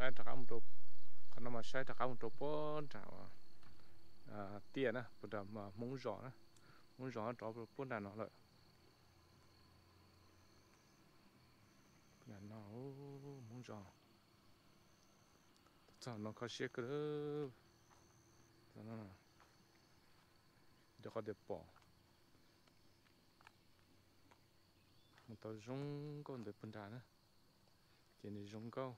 sai thằng ông trộm còn nó mà sai thằng ông trộm bốn thằng tiền á bây giờ mà muốn gió trộm bốn đàn nó lợi nhà nó muốn gió sao nó có xe cơ nó để có để bỏ một tàu rong còn để bốn đàn á cái này rong câu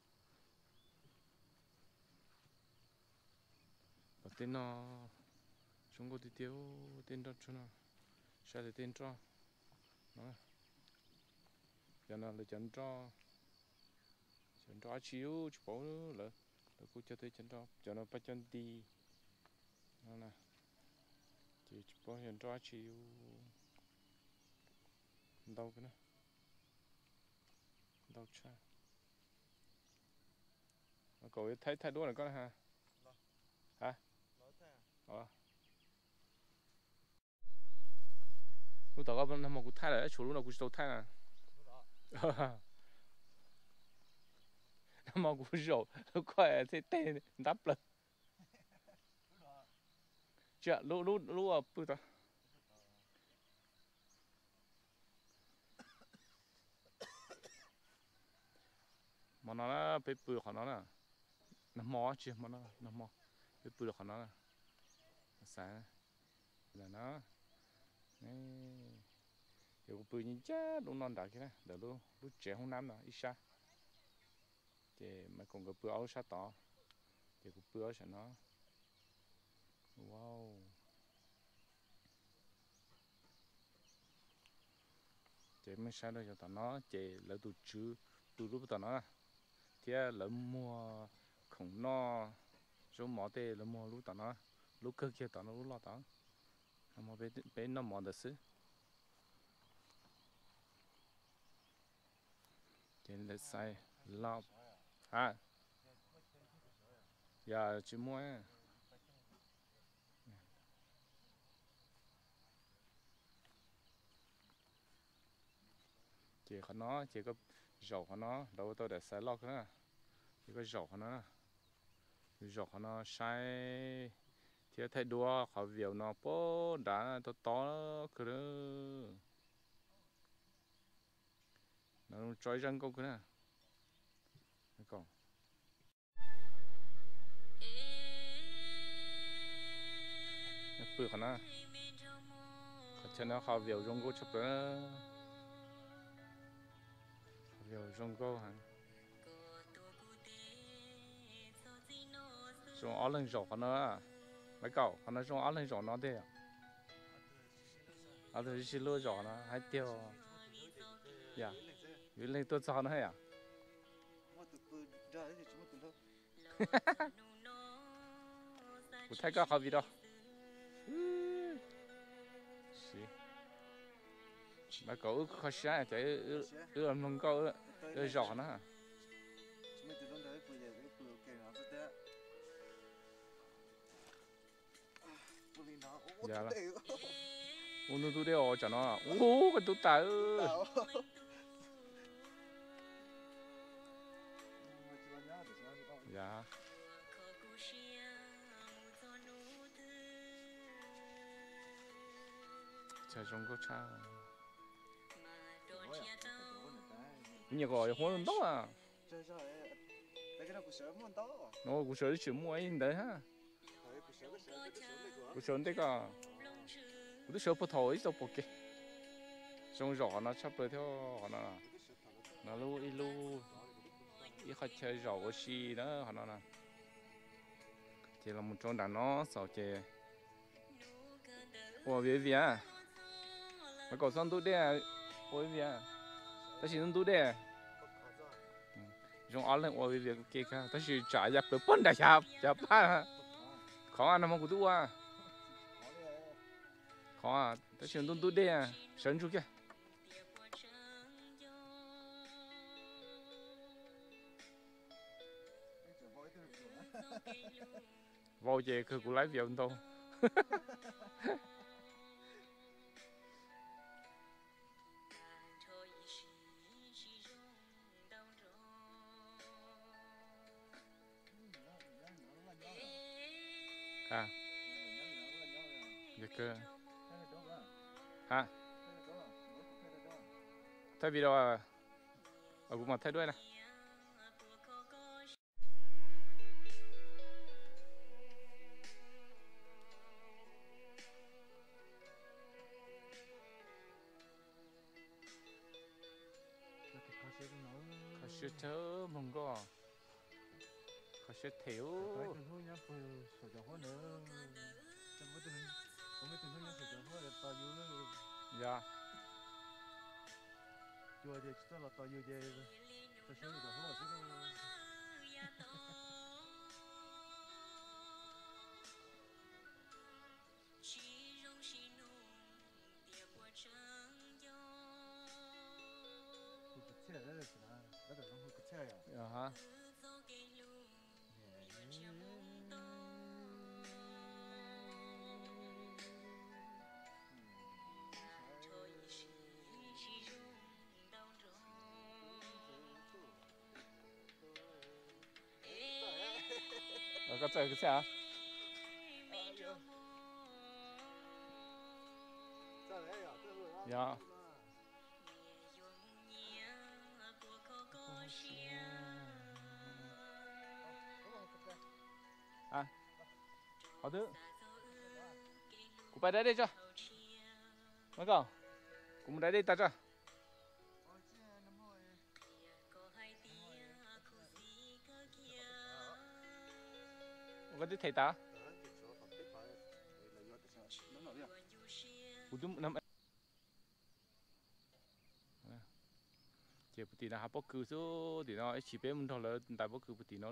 và tên nó chúng có tiêu tên đó cho nó sai là tên cho nó cho nó là chân cho chiếu chụp bố là cũng cho thấy chân cho nó bắt chân đi nó nè chỉ chụp bố chân cho chiếu đâu cái này đâu cha cậu thấy đuôi là con hả hả lúc đó nó mà cũng thay lại chủ lúc nào cũng đâu thay à nó mà cũng rổ quay thế tên đắp lên chưa lúc à bự ta mà nó bị bự của nó nè nó mò chứ mà nó mò bị bự của nó nè sáng là nó này giờ bự như cha lúc non đã kia nè đỡ lúc trẻ hôm năm nè ít xa thì mà còn cái bự áo sa to thì cái bự áo sa nó wow chị mới sao đây cho tao nó chị lỡ tụi chú tụi lúc tao nó thì lỡ mua khổng no số mỏ tê lỡ mua lúc tao nó lúc cơ kia tao nó lúc lo tao mà bé nó mỏ được xứ chị lại sai lo à giờ chỉ mua chị có nó chị có dầu của nó đâu tôi để sai lọc nữa chị có dầu của nó sai thì thấy đua họ việc nó bố đã to cái đó nó trói răng câu cái này còn bự của nó cho nó họ việc rong câu chụp đó việc rong câu hả rong áo lên rổ của nó mấy cậu nó rong áo lên rổ nó thế à thì chỉ lôi rổ nó hay tiêu dạ vì lên tôi cho nó hay à tôi thấy có khó gì đâu mà cậu khó xả chạy làm nông câu rổ nó dạ là 오늘 도 내가 왔잖아 오 cái tụt tà dạ trời trong có cha nhiều gọi hôn đó à nó cũng sợ chịu mua ấy đấy ha cũng sợ đấy cả cũng sợ bắt頭ít đâu bọc kì trong giỏ nó sắp tới theo nó lu ít khách chơi giỏ có xì đó họ nó chỉ là một trong đàn nó sợ chơi ủa vì à mà cậu xong tôi đây ủa vì à ta chỉ tôi đây trong áo lên ủa vì kia cả ta chỉ trả giá bữa bốn đại chạp ba khó ăn mà cũng tôi à khó à ta chỉ tôi đây à sân chú kia vô về cứ cũng lấy việc đâu à cái cơ à thay vì đó ở cũng mà thay đuôi này có sự thơ mong go có sự thiếu dạ hả có chơi cái sao dạ à có thứ cũng phải đây đi cho mấy cậu cũng đây đi ta cho có thứ thầy ta 우tum nam chỉ bút tì là học bóc cứ số thì nó chỉ bé mình thôi là tại bóc cứ bút tì nó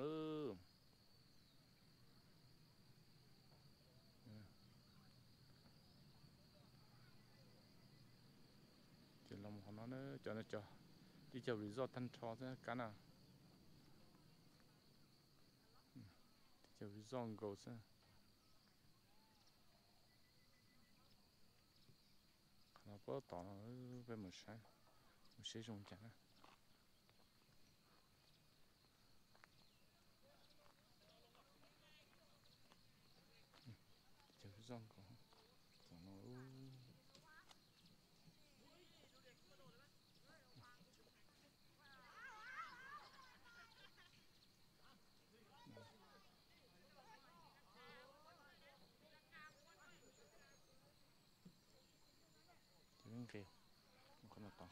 chỉ làm họ nó cho nó cho đi chơi resort thanh trò thế cái nào chơi resort gold thế nó có tỏ nó về một sai dùng chẳng chơi resort gold nó những cái con nó to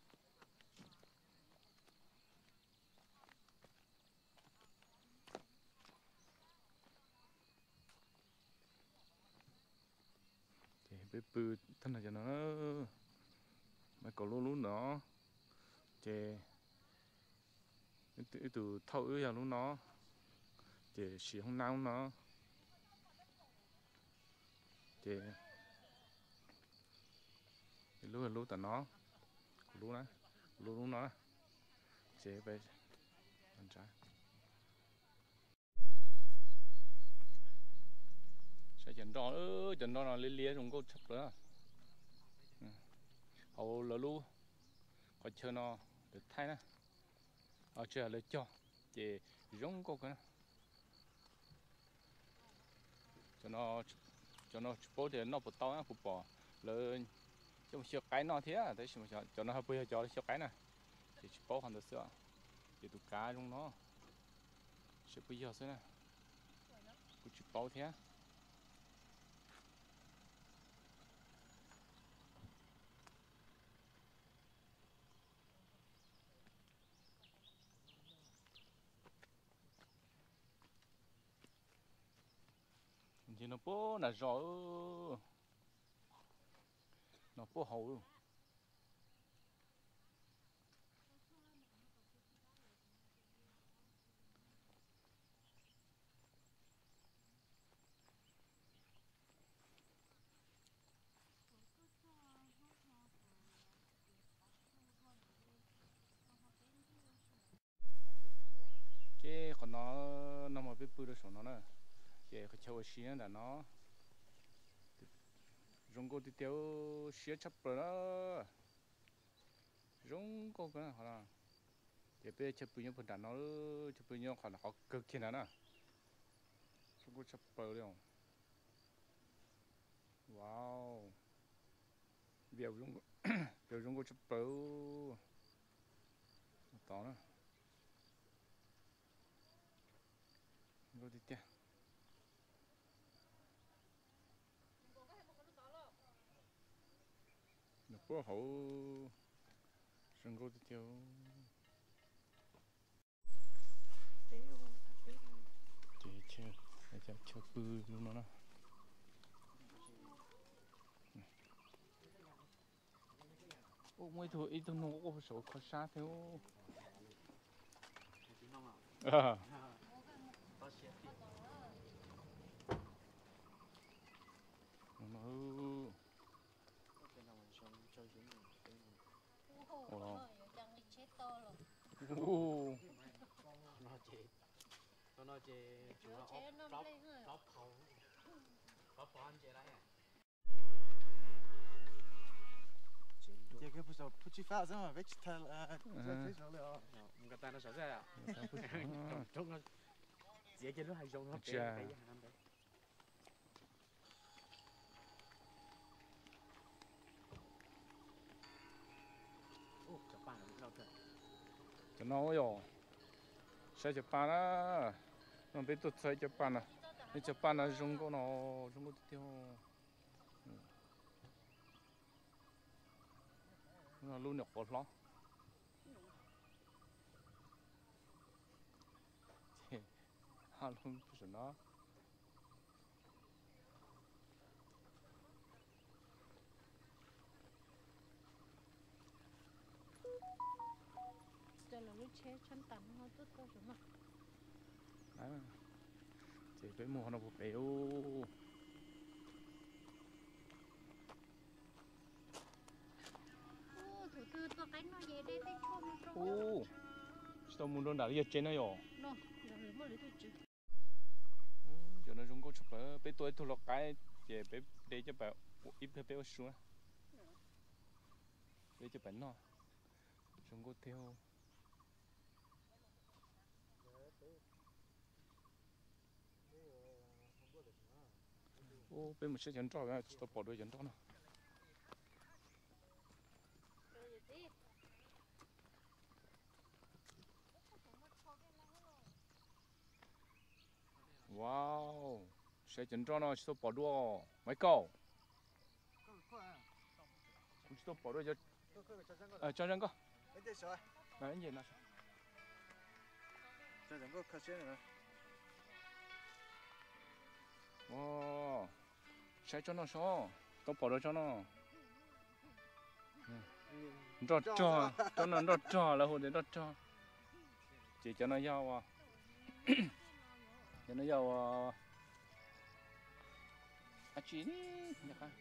thì bếp bự thân là cho nó mấy cậu luôn luôn nó thì từ thâu ư giờ luôn nó thì xì không nao nó thì lúc tao nó lúc nó chế về ăn trái sẽ chẩn đo nó lia trong cô chập nữa hầu là lu có chơi nó được thay nè ở chơi là cho thì giống cô cái cho nó bố thì nó bột to á bột bò lên trong siêu cái nó thế à đấy cho nó hơi bây giờ cho siêu cái này thì bố còn được sữa thì tụ cá trong nó sẽ bây giờ thế này cũng chỉ bố thế thì nó bố là rõ nó bố hậu cái còn nó mà biết bơi được số nó nè cái chơi xí là nó rong cô đi theo xí chấp rồi đó rong cô cái này hả thì bây chấp bơi nhau phần đàn nó chấp bơi nhau còn họ cực kỳ nè rong cô chấp bơi luôn Wow. Biểu dung biểu dung có chụp bấu to nữa. Rồi đi tiếp. Nó có hậu rừng có đi theo. Để chơi bự luôn nó. Ô mấy thứ ít nó có số khó sát theo. À. Nó ồ. nó chế chủ nó ốp khẩu ốp anh chế lại Giờ cái phụ phụ pha xong mà vegetal vegetal rồi. người ta nó sợ ra à trông nó dễ cho nó hay trông nó bé bé hàng đấy ô chả bạn nó đâu thế cho nó rồi sai chụp pan á nó biết tụt sai chụp pan à cái chụp pan là dùng có nó dùng có tiêu nó luôn được bột lắm ha luôn phải nó giờ là lúc chế chân tắm nó tốt tốt rồi mà chỉ cái mùa nó bột béo thủ tư tôi cái nó về đây tới chôn nó trong ô sao muốn đón đảo đi trên này rồi nó rồi mới lấy tôi chứ cho nó dùng có chụp ở bé tuổi thu lọc cái để bé để cho bảo ít bé bé xuống để cho bánh nó dùng có theo ô bên một chiếc chân trâu cái tôi bỏ đôi chân trâu nó wow chiếc chân trâu nó tôi bỏ đua mấy câu tôi bỏ đôi cho chân cơ Cái gì sao? cái gì nó Cho rằng có khát nữa. wow chiếc cho nó sao tôi bỏ đôi cho nó rót cho nó rót cho là hồi đấy rót cho chỉ cho nó giàu à cho nó giàu à chỉ đi nhá khá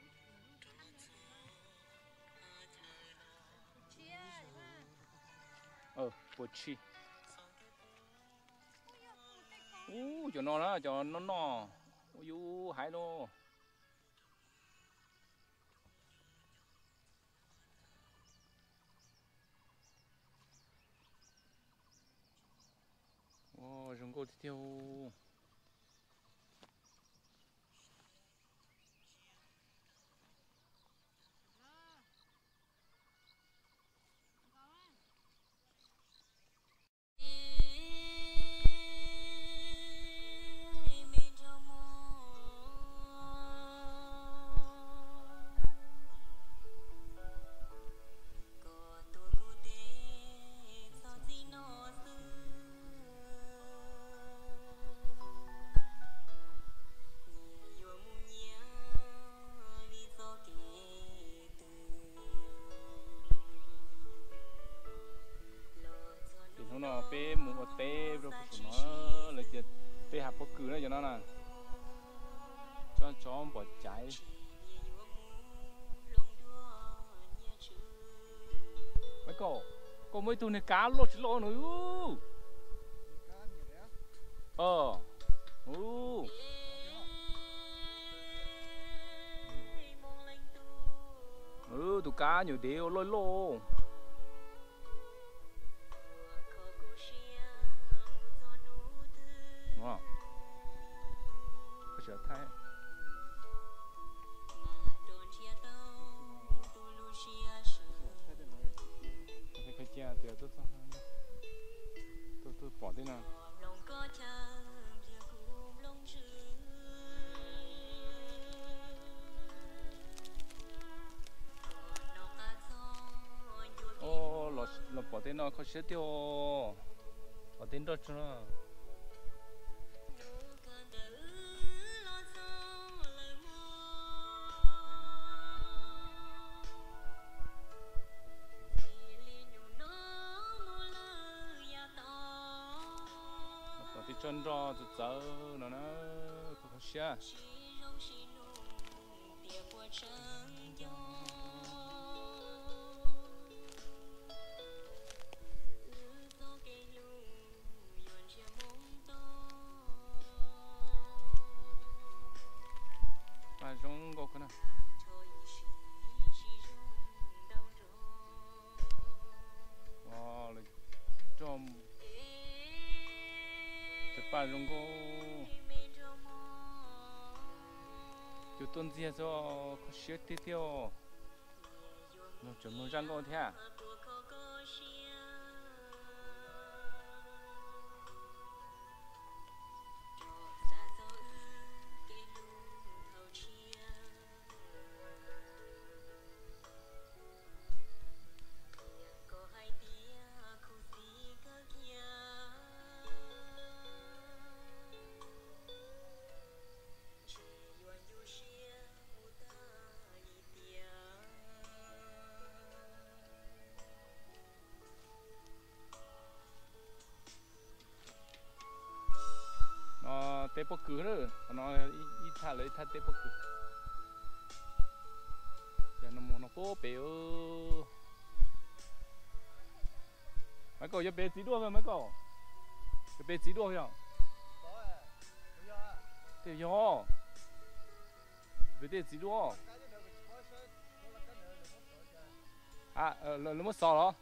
bột chi cho nó đó cho nó ôi hái nó rừng cô theo nó bé một té rồi cũng nó là chết bé hạt bắp cừ đó cho nó nè cho chó bỏ chạy mấy cô mấy tụi này cá lột lỗ nữa tụi cá nhiều đéo lôi lô wow có sợ thay tên nó có sẽ tiêu có tên đó chứ nó có tí chân rõ từ giờ nó có sẽ mà giống có cái nào là trong cái ba giống có cái tuần gì cho có sẽ tiếp theo nó chuẩn bị răng có thế à nó tế bốc cứ nữa nó ít thà lấy thà tế bốc cứ giờ nó bố béo mấy cậu giờ bé chỉ đua mấy cậu giờ bé chỉ đua không tiêu yo bé để chỉ đua à nó mất sò đó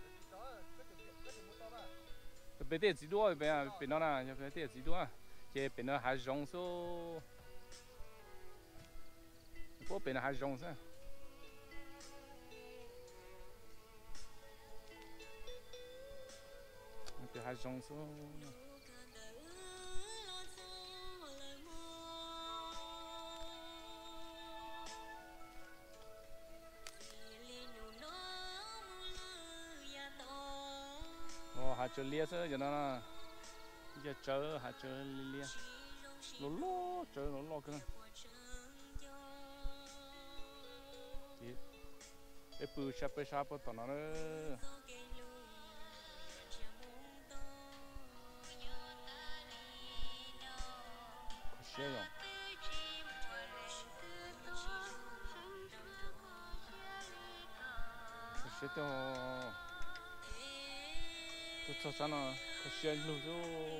bé để chỉ đua bé nó là bé để chỉ đua chế bé nó hay rong số bố bé nó hay rong sao bé hay rong số hạt chơi lia sao giờ nó giờ chơi hạt chơi lia lố chơi lố cái này cái bự sáp tao nó có xe rồi có xe tao tôi cho nó có xe luôn rồi